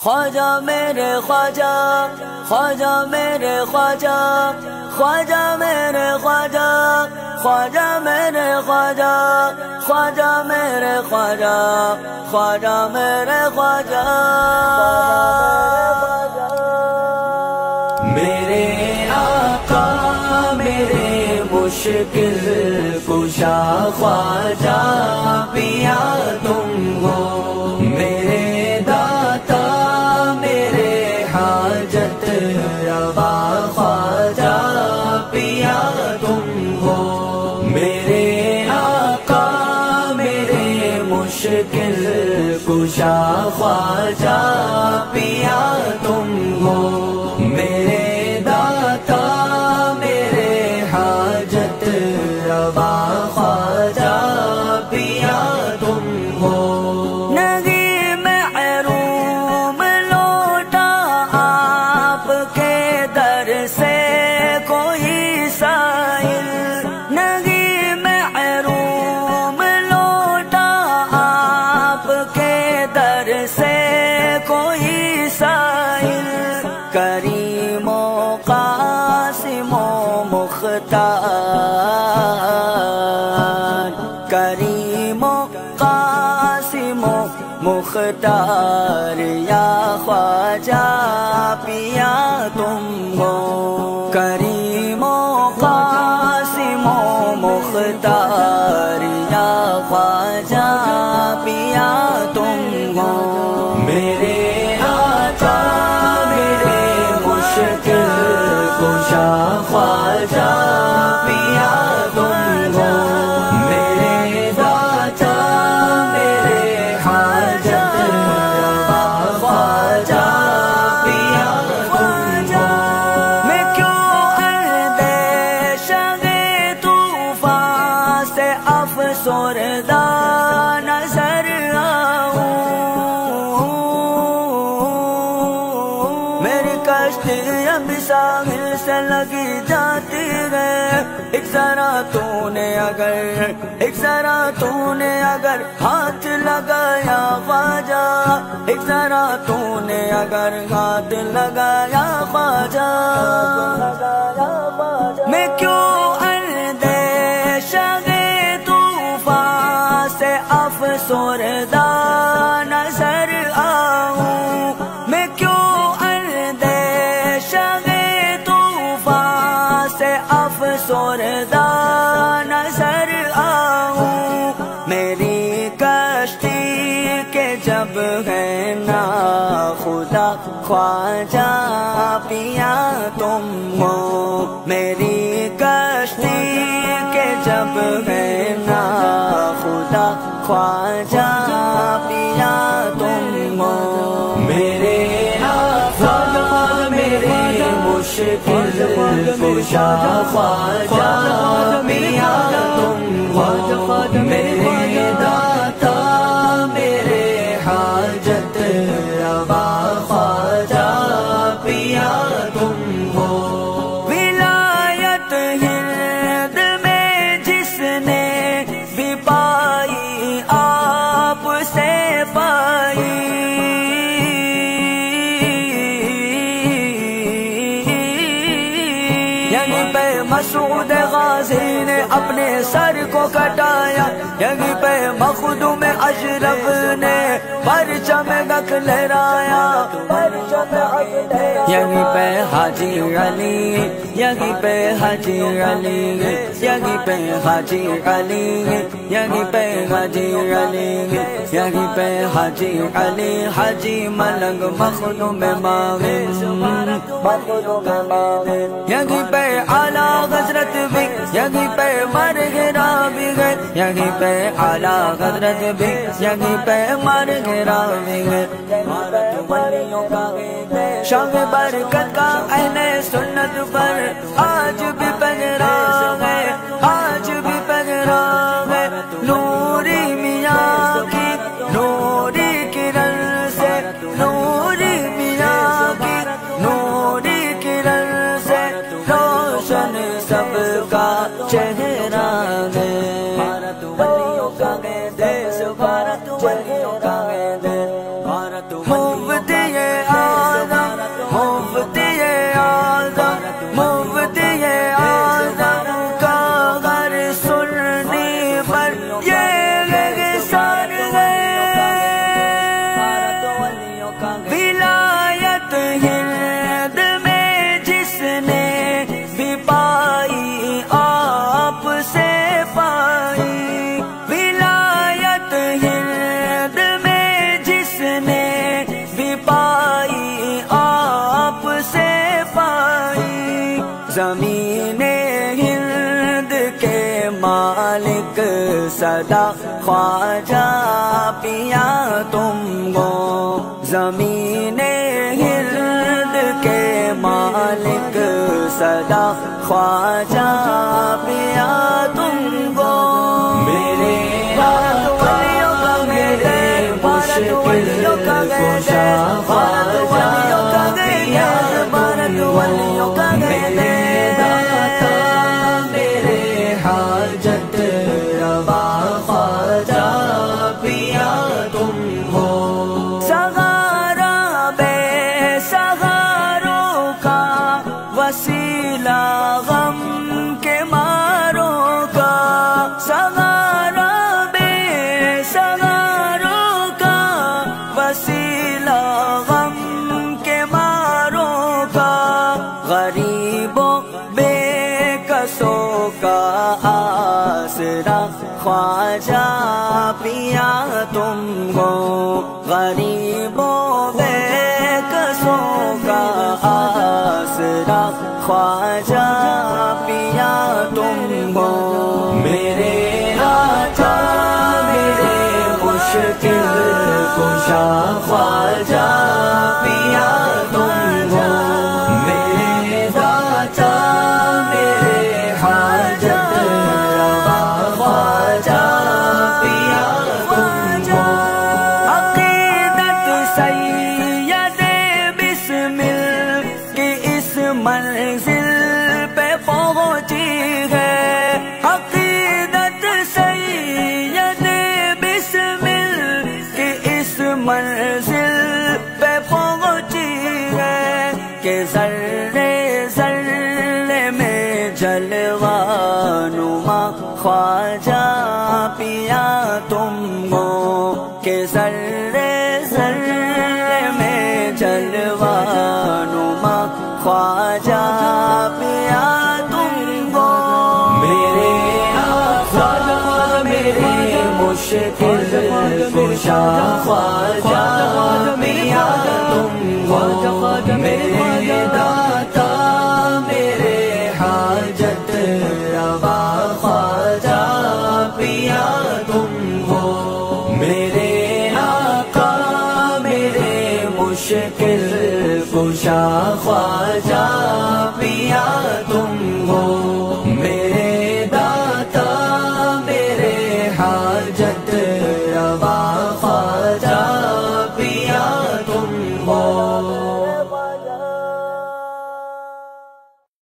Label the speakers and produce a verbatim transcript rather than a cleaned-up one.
Speaker 1: خواجہ میرے خواجہ خواجہ میرے خواجہ خواجہ میرے خواجہ خواجہ میرے خواجہ خواجہ میرے خواجہ خواجہ میرے خواجہ میرے آقا میرے مشکل کشا خواجہ پیا تم ہو میرے داتا میرے حاجت روا خواجہ پیا تم ہو میرے آقا میرے مشکل کشا خواجہ پیا تم ہو میرے داتا میرے حاجت روا خواجہ پیا تم ہو نہیں محروم لوٹا آپ کے در سے کوئی سائل نہیں محروم لوٹا آپ کے در سے کوئی سائل کریم و قاسم و مختار کریم و قاسم و مختار یا خواجہ پیا تم ہو کریم و قاسم و مختار یا خواجہ پیا تم ہو میرے آقا میرے مشکل کشا خواجہ پیا تم ہو میرے داتا میرے حاجت روا خواجہ پیا تم ہو میں کیوں اندیشہ طوفان سے افسردہ نظر آؤں میری کشتی اب ساحل سے لگی جاتی ہے ایک ذرا تو نے اگر ایک ذرا تو نے اگر ہاتھ لگایا خواجہ ایک ذرا تو نے اگر ہاتھ لگایا خواجہ میں کیوں اندیشہ طوفان سے افسردہ نظر آؤں میں کیوں اندیشہ طوفان سے افسردہ نظر آؤں میری کشتی کے جب ہے نا خدا خواجہ پیا تم ہو میری کشتی کے جب ہے نا خدا خواجہ پیا تم ہو میرے آقا میرے مشکل کشا خواجہ پیا تم ہو میرے داتا میرے حاجت روا خواجہ پیا تم ہو ولایت ہند میں جس نے بھی پائی آپ سے پائی یہیں پہ مسعود غازی نے اپنے سر کو کٹایا یہیں پہ مخدوم اشرف نے پرچم گک لہرایا یہیں پہ حاجی علی یہیں پہ حاجی علی یہیں پہ حاجی علی یہیں پہ حاجی علی یہیں پہ حاجی علی حاجی ملنگ مخدوم ماغن یہیں پہ اعلیٰ حضرت بھی یہیں پہ مر گرا بھی گئے یہیں پہ اعلیٰ حضرت بھی یہیں پہ مر گرا بھی گئے شام برکت کا اہل سنت پر آج بھی پگرا ہے آج بھی پگرا ہے نوری میاں کی نوری کرن سے نوری میاں کی نوری کرن سے روشن سب کا چہرہ ہے بھارت ولیوں کا دیس بھارت ولیوں کا دیس بھارت مفتی صدا خواجہ پیا تم ہو، زمین ہند کے مالک صدا خواجہ پیا تم ہو، میرے ولیوں کا میرے مشکل کشا خواجہ پیا تم ہو، میرے داتا میرے حاجت روا خواجہ پیا تم ہو، سہارا بے سہاروں کا وسیلہ غم کے ماروں کا، سہارا بے سہاروں کا وسیلہ غم کے ماروں کا، غریبوں بے کسوں کا آسرا خواجہ پیا تم ہو، غریبوں بے کسوں کا آسرا خواجہ پیا تم ہو، میرے راجا میرے مشکل کشا خواجہ پیا تم ہو، میرے داتا میرے حاجت روا خواجہ پیا تم ہو، عقیدت سید بسمل کی اس منزل پہ پہنچی ہے، عقیدت سید بسمل کی اس منزل پہ پہنچی ہے، کہ ذرے ذرے میں جلوہ نما خواجہ پیا تم ہو، کہ ذرے ذرے میں جلوہ نما خواجہ پیا تم ہو، میرے آقا میرے مشکل کشا خواجہ پیا تم ہو، میرے داتا میرے حاجت روا خواجہ پیا تم ہو، میرے آقا میرے مشکل کشا خواجہ پیا تم